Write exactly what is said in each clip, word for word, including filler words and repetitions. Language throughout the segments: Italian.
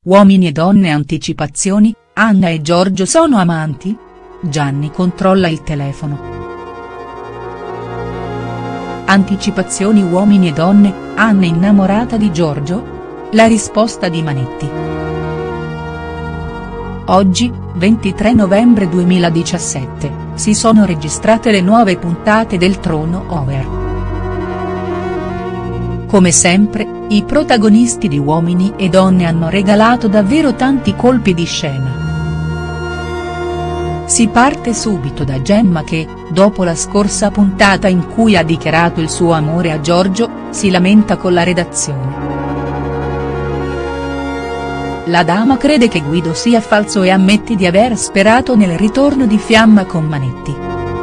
Uomini e donne anticipazioni, Anna e Giorgio sono amanti? Gianni controlla il telefono. Anticipazioni uomini e donne, Anna innamorata di Giorgio? La risposta di Manetti. Oggi, ventitré novembre duemiladiciassette, si sono registrate le nuove puntate del Trono Over. Come sempre, i protagonisti di Uomini e Donne hanno regalato davvero tanti colpi di scena. Si parte subito da Gemma che, dopo la scorsa puntata in cui ha dichiarato il suo amore a Giorgio, si lamenta con la redazione. La dama crede che Guido sia falso e ammette di aver sperato nel ritorno di Fiamma con Manetti.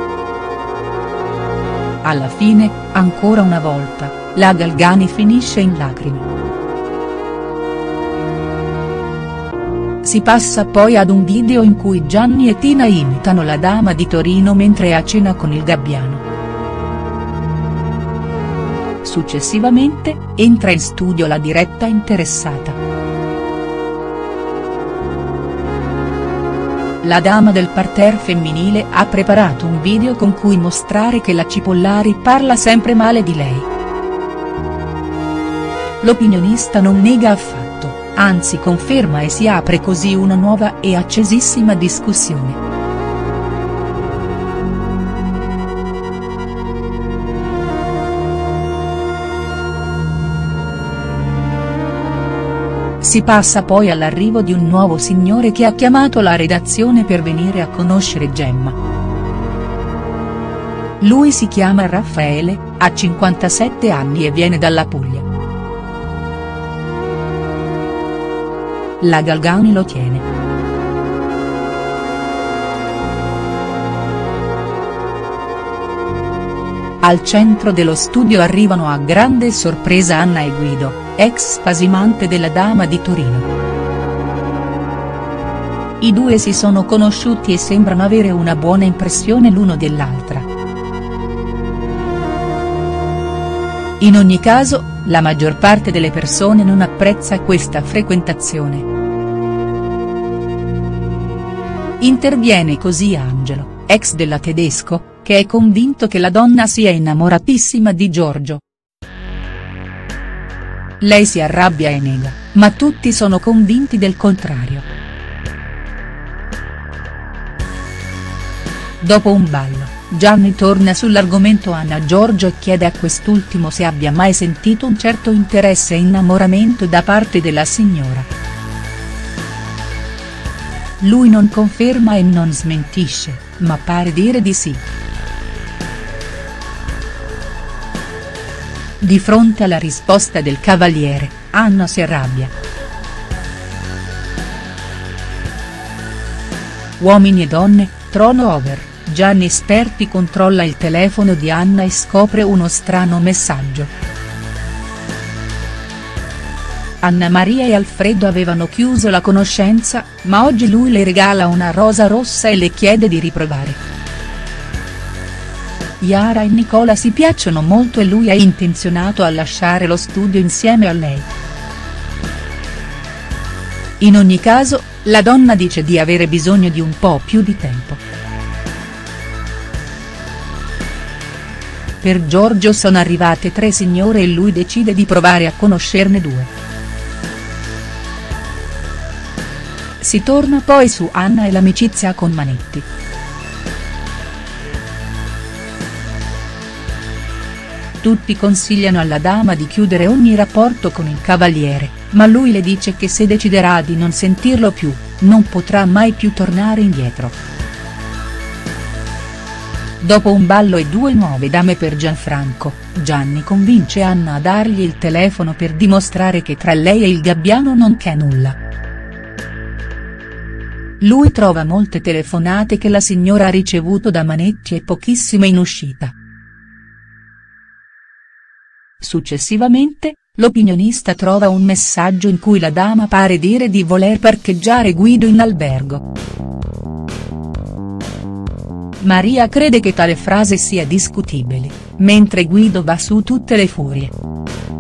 Alla fine, ancora una volta, la Galgani finisce in lacrime. Si passa poi ad un video in cui Gianni e Tina imitano la dama di Torino mentre è a cena con il gabbiano. Successivamente, entra in studio la diretta interessata. La dama del parterre femminile ha preparato un video con cui mostrare che la Cipollari parla sempre male di lei. L'opinionista non nega affatto, anzi conferma e si apre così una nuova e accesissima discussione. Si passa poi all'arrivo di un nuovo signore che ha chiamato la redazione per venire a conoscere Gemma. Lui si chiama Raffaele, ha cinquantasette anni e viene dalla Puglia. La Galgani lo tiene. Al centro dello studio arrivano a grande sorpresa Anna e Guido, ex spasimante della dama di Torino. I due si sono conosciuti e sembrano avere una buona impressione l'uno dell'altra. In ogni caso, la maggior parte delle persone non apprezza questa frequentazione. Interviene così Angelo, ex della Tedesco, che è convinto che la donna sia innamoratissima di Giorgio. Lei si arrabbia e nega, ma tutti sono convinti del contrario. Dopo un ballo, Gianni torna sull'argomento Anna-Giorgio e chiede a quest'ultimo se abbia mai sentito un certo interesse e innamoramento da parte della signora. Lui non conferma e non smentisce, ma pare dire di sì. Di fronte alla risposta del cavaliere, Anna si arrabbia. Uomini e donne, Trono Over, Gianni Sperti controlla il telefono di Anna e scopre uno strano messaggio. Anna Maria e Alfredo avevano chiuso la conoscenza, ma oggi lui le regala una rosa rossa e le chiede di riprovare. Yara e Nicola si piacciono molto e lui è intenzionato a lasciare lo studio insieme a lei. In ogni caso, la donna dice di avere bisogno di un po' più di tempo. Per Giorgio sono arrivate tre signore e lui decide di provare a conoscerne due. Si torna poi su Anna e l'amicizia con Manetti. Tutti consigliano alla dama di chiudere ogni rapporto con il cavaliere, ma lui le dice che se deciderà di non sentirlo più, non potrà mai più tornare indietro. Dopo un ballo e due nuove dame per Gianfranco, Gianni convince Anna a dargli il telefono per dimostrare che tra lei e il gabbiano non c'è nulla. Lui trova molte telefonate che la signora ha ricevuto da Manetti e pochissime in uscita. Successivamente, l'opinionista trova un messaggio in cui la dama pare dire di voler parcheggiare Guido in albergo. Maria crede che tale frase sia discutibile, mentre Guido va su tutte le furie.